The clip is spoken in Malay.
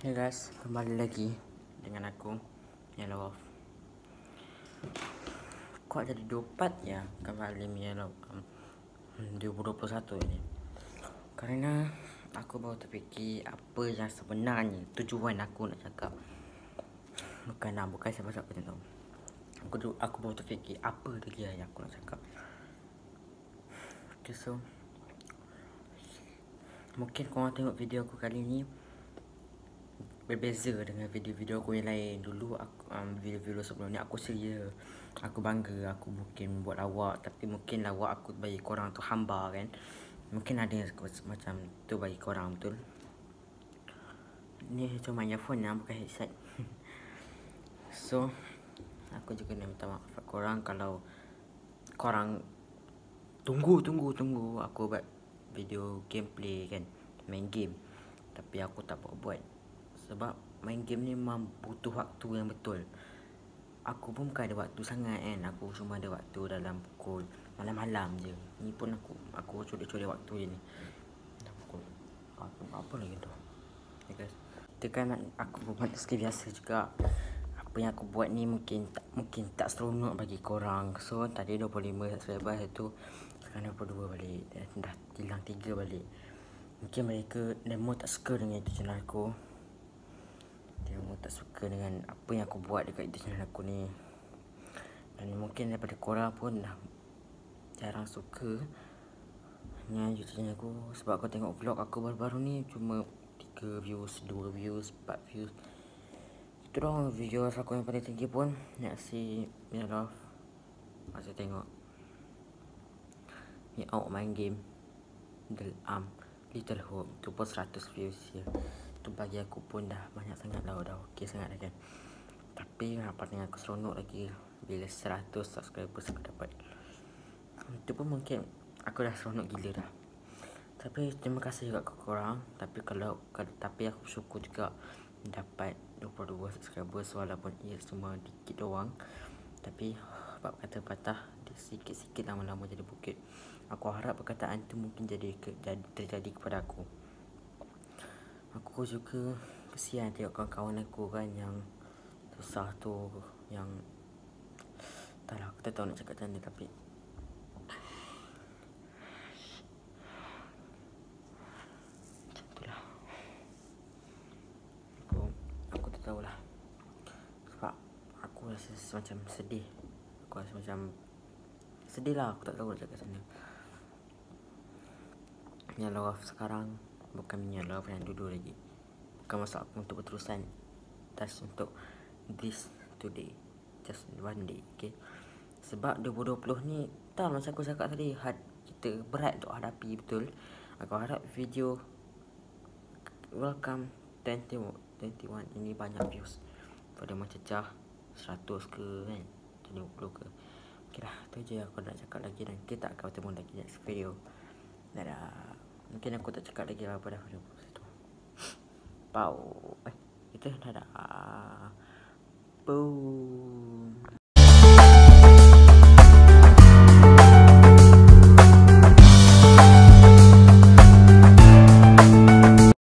Hey guys, kembali lagi dengan aku Yellow Wolf. Kok jadi 24 ya kembali Yellow 2021 ini? Karena aku baru terfikir apa yang sebenarnya tujuan aku nak cakap. Bukan siapa-siapa tahu. Aku baru terfikir apa dia yang aku nak cakap. Okay, so mungkin korang tengok video aku kali ni berbeza dengan video-video aku yang lain. Dulu aku video-video sebelum ni aku ceria, aku bangga, aku mungkin buat lawak. Tapi mungkin lawak aku bagi korang tu hamba kan. Mungkin ada yang macam tu bagi korang, betul. Ni cuma earphone lah, bukan headset. So aku juga nak minta maaf kat korang kalau korang tunggu aku buat video gameplay kan, main game. Tapi aku tak buat sebab main game ni memang butuh waktu yang betul. Aku pun bukan ada waktu sangat kan. Aku cuma ada waktu dalam pukul malam-malam je. Ni pun aku curi-curi waktu je ni. Pukul apa lagi tu, ya guys. Itu kan aku manusia biasa juga. Apa yang aku buat ni mungkin tak seronok bagi korang. So tadi 25 subscriber tu sekarang 22 balik. Dah hilang 3 balik. Mungkin mereka demo tak suka dengan itu channel aku. Dia tak suka dengan apa yang aku buat dekat YouTube channel aku ni. Dan mungkin daripada korang pun dah jarang suka dengan YouTube channel aku. Sebab aku tengok vlog aku baru-baru ni cuma 3 views, 2 views, 4 views. Itu doang video aku yang paling tinggi pun. Nak si Love masih tengok ni out main game Little Hope. Tu pun 100 views je. Tu bagi aku pun dah banyak sangat lah. Dah okey sangat dah kan. Tapi rapatnya aku seronok lagi bila 100 subscribers aku dapat. Itu pun mungkin aku dah seronok gila dah. Tapi terima kasih juga ke korang. Tapi aku syukur juga dapat 22 subscribers. Walaupun ia cuma dikit doang. Tapi bab kata patah, sikit-sikit lama-lama jadi bukit. Aku harap perkataan tu mungkin terjadi kepada aku. Aku juga kesian tengok kawan-kawan aku kan yang susah tu, yang taklah aku tak tahu nak cakap macam mana. Tapi macam tu lah. Aku tak tahulah. Sebab aku rasa macam sedih. Aku rasa macam sedih lah. Aku tak tahu nak cakap macam mana. Love sekarang bukan Love yang dulu lagi. Bukan maksud aku untuk berterusan. Just untuk this today, just one day, okay. Sebab 2020 ni tak macam aku cakap tadi, kita berat untuk hadapi, betul. Aku harap video Welcome 2021 ini banyak views. Pada mencecah 100 ke kan, 20 ke. Okay lah, tu je aku nak cakap lagi. Dan kita akan bertemu lagi next video. Dadah. Mungkin aku tak cakap lagi lah pada video itu. Pau. Itu dadah. Boom.